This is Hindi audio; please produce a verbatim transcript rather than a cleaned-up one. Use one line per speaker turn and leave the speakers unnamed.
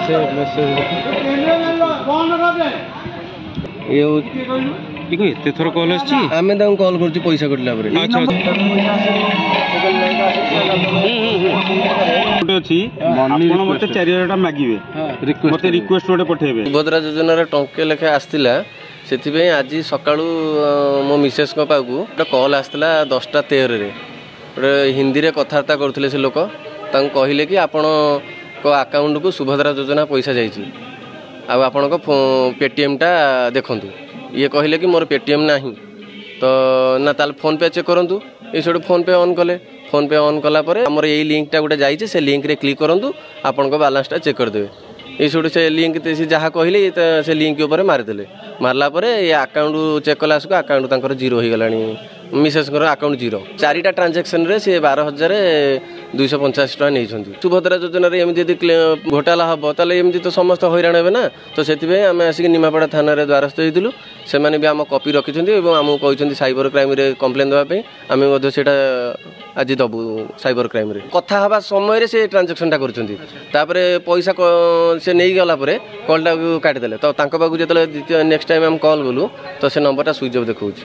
से मेसेज ये एते थर कॉल आछि
आमे दाऊ कॉल करछि पैसा कटला परे
अच्छा अछि आपण मते चार हजार मागिबे मते रिक्वेस्ट ओटे पठेबे
सुभद्रा योजना रे टंके लेखे आस्तिला सेथिबे आज सकाळू मो मिसेस को पागु एक कॉल आस्तिला दसटा तेरह रे गोटे हिंदी रे कथार्ता करथिले से लोक तांको कहिले कि आपण को अकाउंट को सुभद्रा योजना पैसा जाइछि आ आपण को पेटीएम टा देखंतु ये कहले कि मोर पेटीएम नाही तो ना ताल फोन पे चेक करंतु ए सब फोन पे ऑन कले फोन पे ऑन कला परे हमर ए लिंक टा गोटे जाइछि से लिंक रे क्लिक करंतु आपण को बैलेंस टा चेक कर देबे ये सब से लिंक से जहाँ कहले से लिंक ऊपर मारिदेले मारला परे ये अकाउंट चेक कला सको अकाउंट तांकर जीरो हो गलानी मिसेस अकाउंट जीरो चारिटा ट्रांजेक्शन रे से बारह हजार दुई सौ पंचाश टाँह नहीं सुभद्रा योजना एमती घोटाला हम ताले एमती तो समस्त हैरान हे ना तो से आम आसिक निमापड़ा थाना द्वारस्थ होइतिलु से माने भी आम कॉपी रखिछन्ती एवं आमको कहछन्ती साइबर क्राइम रे कंप्लेन देबा पे आमे मध्य सेटा आज दबु साइबर क्राइम रे कथा हवा समय रे से ट्रांजेक्शन टा करछन्ती तापरे पैसा से नहीं गला परे कॉल टा काटि देले तो तांको बाकू जेतले नेक्स्ट टाइम हम कॉल गलु तो से नंबर टा स्विच ऑफ देखौछ